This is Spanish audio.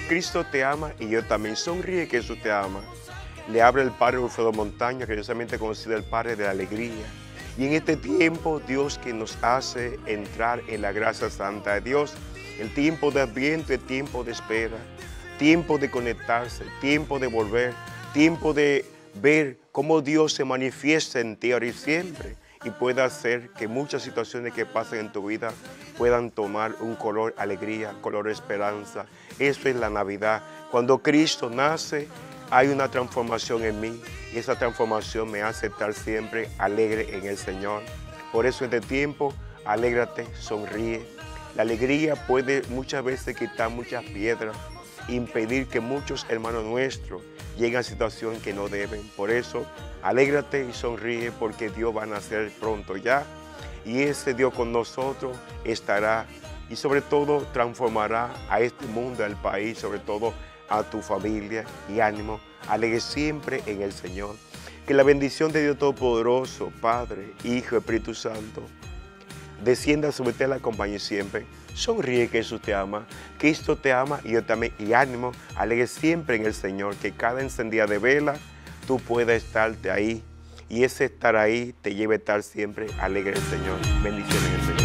Cristo te ama y yo también. Sonríe que Jesús te ama. Le habla el Padre Wilfredo Montaña, que yo solamente conocido el Padre de la alegría. Y en este tiempo, Dios que nos hace entrar en la gracia santa de Dios, el tiempo de Adviento, el tiempo de espera, tiempo de conectarse, tiempo de volver, tiempo de ver cómo Dios se manifiesta en ti ahora y siempre y pueda hacer que muchas situaciones que pasen en tu vida puedan tomar un color alegría, color esperanza. Eso es la Navidad. Cuando Cristo nace, hay una transformación en mí y esa transformación me hace estar siempre alegre en el Señor. Por eso en este tiempo, alégrate, sonríe. La alegría puede muchas veces quitar muchas piedras, impedir que muchos hermanos nuestros lleguen a situaciones que no deben. Por eso, alégrate y sonríe porque Dios va a nacer pronto ya. Y ese Dios con nosotros estará y sobre todo transformará a este mundo, al país, sobre todo a tu familia. Y ánimo, alegre siempre en el Señor. Que la bendición de Dios Todopoderoso, Padre, Hijo, Espíritu Santo, descienda sobre ti, la acompañe siempre. Sonríe que Jesús te ama, Cristo te ama y yo también. Y ánimo, alegre siempre en el Señor, que cada encendida de vela tú puedas estarte ahí. Y ese estar ahí te lleve a estar siempre alegre en el Señor. Bendiciones en el Señor.